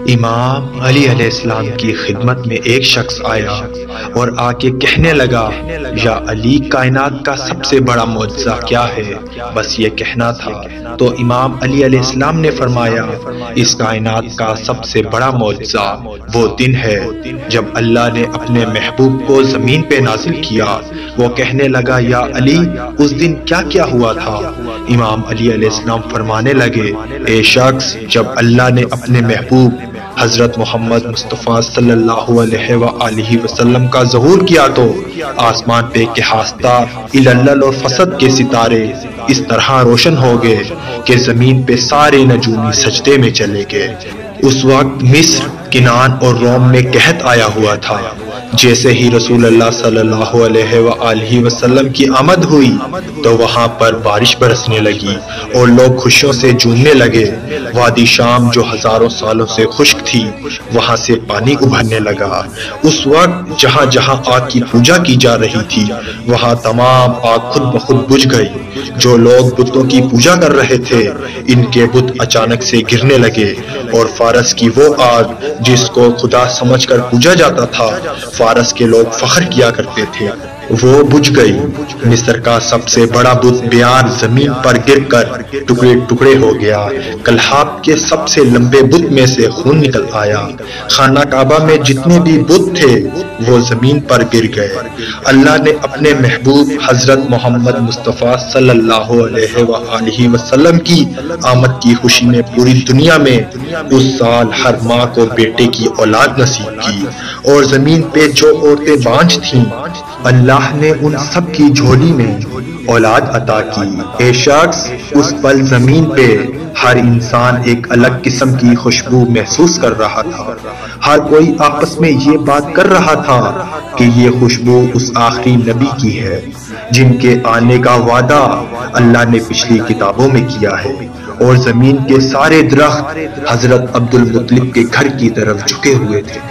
امام علی علیہ السلام کی خدمت میں ایک شخص آیا اور آ کے کہنے لگا، یا علی، کائنات کا سب سے بڑا معجزہ کیا ہے؟ بس یہ کہنا تھا۔ تو امام علی علیہ السلام نے فرمایا، اس کائنات کا سب سے بڑا معجزہ وہ دن ہے جب اللہ نے اپنے محبوب کو زمین پہ نازل کیا۔ وہ کہنے لگا، یا علی، اس دن کیا کیا ہوا تھا؟ امام علی علیہ السلام فرمانے لگے، اے شخص، جب اللہ نے اپنے محبوب حضرت محمد مصطفیٰ صلی اللہ علیہ وآلہ وسلم کا ظہور کیا تو آسمان پہ کے ہاستہ الل اور فسد کے ستارے اس طرح روشن ہو گئے کہ زمین پہ سارے نجومی سجدے میں چلے گئے۔ اس وقت مصر، کنعان اور روم میں قحط آیا ہوا تھا۔ جیسے ہی رسول اللہ صلی اللہ علیہ وآلہ وسلم کی آمد ہوئی تو وہاں پر بارش برسنے لگی اور لوگ خوشیوں سے جھومنے لگے۔ وادی شام جو ہزاروں سالوں سے خشک تھی، وہاں سے پانی ابھرنے لگا۔ اس وقت جہاں جہاں آگ کی پوجا کی جا رہی تھی، وہاں تمام آگ خود بخود بجھ گئی۔ جو لوگ بتوں کی پوجا کر رہے تھے، ان کے بت اچانک سے گرنے لگے اور فارس کی وہ آگ جس کو خدا سمجھ کر پوجا جاتا تھا، فارس کے لوگ فخر کیا کرتے تھے، وہ بجھ گئی۔ مصر کا سب سے بڑا بت بیار زمین پر گر کر ٹکڑے ٹکڑے ہو گیا۔ کلہاب کے سب سے لمبے بت میں سے خون نکل آیا۔ خانہ کعبہ میں جتنے بھی بت تھے وہ زمین پر گر گئے۔ اللہ نے اپنے محبوب حضرت محمد مصطفیٰ صلی اللہ علیہ وآلہ وسلم کی آمد کی خوشی میں پوری دنیا میں اس سال ہر ماں کو بیٹے کی اولاد نصیب کی، اور زمین پہ جو عورتیں بانجھ تھیں، اللہ نے ان سب کی جھولی میں اولاد عطا کی۔ اے شخص، اس پل زمین پہ ہر انسان ایک الگ قسم کی خوشبو محسوس کر رہا تھا۔ ہر کوئی آپس میں یہ بات کر رہا تھا کہ یہ خوشبو اس آخری نبی کی ہے جن کے آنے کا وعدہ اللہ نے پچھلی کتابوں میں کیا ہے۔ اور زمین کے سارے درخت حضرت عبد المطلب کے گھر کی طرف جھکے ہوئے تھے۔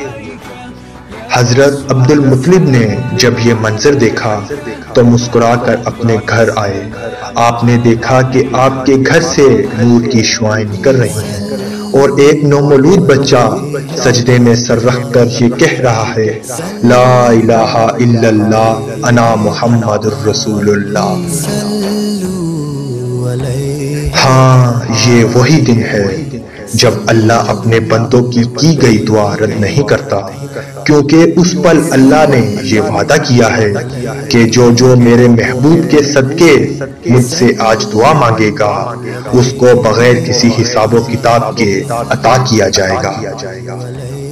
حضرت عبد المطلب نے جب یہ منظر دیکھا تو مسکرا کر اپنے گھر آئے۔ آپ نے دیکھا کہ آپ کے گھر سے نور کی شعاعیں نکل رہی ہیں اور ایک نومولود بچہ سجدے میں سر رکھ کر یہ کہہ رہا ہے، لا الہ الا اللہ انا محمد الرسول اللہ۔ ہاں، یہ وہی دن ہے جب اللہ اپنے بندوں کی گئی دعا رد نہیں کرتا، کیونکہ اس پل اللہ نے یہ وعدہ کیا ہے کہ جو میرے محبوب کے صدقے مجھ سے آج دعا مانگے گا، اس کو بغیر کسی حساب و کتاب کے عطا کیا جائے گا۔